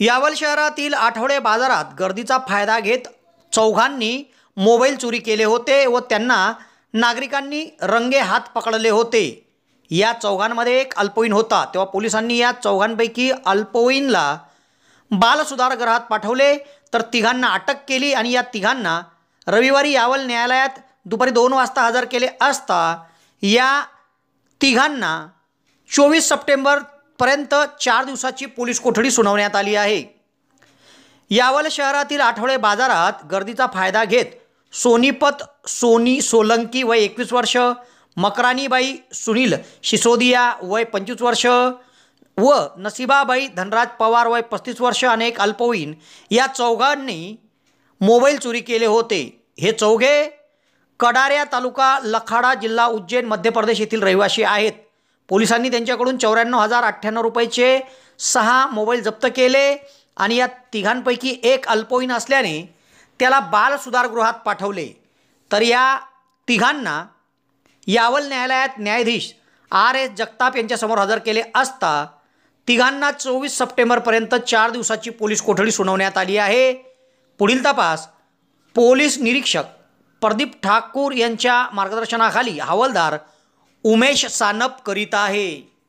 यावल शहरातील आठवडे बाजारात गर्दीचा फायदा घेत चौघांनी मोबाईल चोरी केले होते व त्यांना नागरिकांनी रंगे हात पकडले होते। या चौघांमध्ये एक अल्पवयीन होता। तेव्हा पोलिसांनी या चौघांपैकी अल्पवयीनला बालसुधारगृहात पाठवले तर तिघांना अटक केली आणि या तिघांना रविवारी यावल न्यायालयात दुपारी 2 वाजता हजर केले असता या तिघांना 24 सप्टेंबरपर्यंत 4 दिवसाची पोलीस कोठडी सुनावण्यात आली आहे। यावल शहरातील आठवडे बाजारात गर्दीचा फायदा घेत सोनीपत सोनी सोलंकी वय 21 वर्ष, मकरानीबाई सुनील सिसोदिया वय 25 वर्ष व नसीबाबाई धनराज पवार वय 35 वर्ष आणि एक अल्पवयीन या चौघांनी मोबाईल चोरी केले होते। हे चौघे कडाऱ्या तालुका लखाडा जिल्हा उज्जैन मध्य प्रदेश येथील रहिवासी आहेत। पोलिसांनी त्यांच्याकडून 94,098 रुपयाचे 6 मोबाईल जप्त केले आणि या तिघांपैकी एक अल्पवयीन असल्याने त्याला बालसुधारगृहात पाठवले। तर या तिघांना यावल न्यायालयात न्यायाधीश RS जगताप यांच्यासमोर हजर केले असता तिघांना 24 सप्टेंबरपर्यंत 4 दिवसाची पोलीस कोठडी सुनावण्यात आली आहे। पुढील तपास पोलीस निरीक्षक प्रदीप ठाकूर यांच्या मार्गदर्शनाखाली हवालदार उमेश सानप करीत आहे।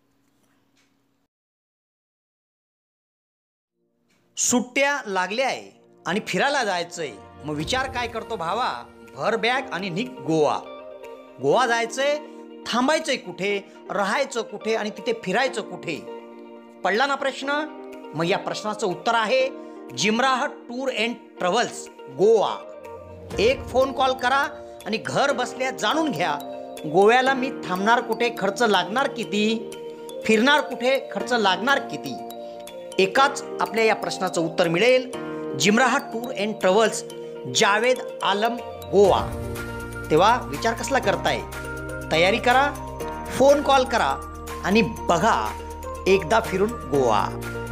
सुट्ट्या लागल्या आहे आणि फिरायला जायचंय, मग विचार काय करतो भावा? भर बॅग आणि निघ गोवा। गोवा जायचंय, थांबायचंय कुठे, राहायचं कुठे आणि तिथे फिरायचं कुठे? पडला ना प्रश्न? मग या प्रश्नाचं उत्तर आहे Jimrah tour and travels Goa. एक फोन कॉल करा आणि घर बसल्या जाणून घ्या गोव्याला मी थांबणार कुठे, खर्च लागणार किती, फिरणार कुठे, खर्च लागणार किती। एकाच आपल्या या प्रश्नाचं उत्तर मिळेल Jimrah tour and travels Javed Alam Goa. तेव्हा विचार कसला करताय? तयारी करा, फोन कॉल करा आणि बघा एकदा फिरून गोवा।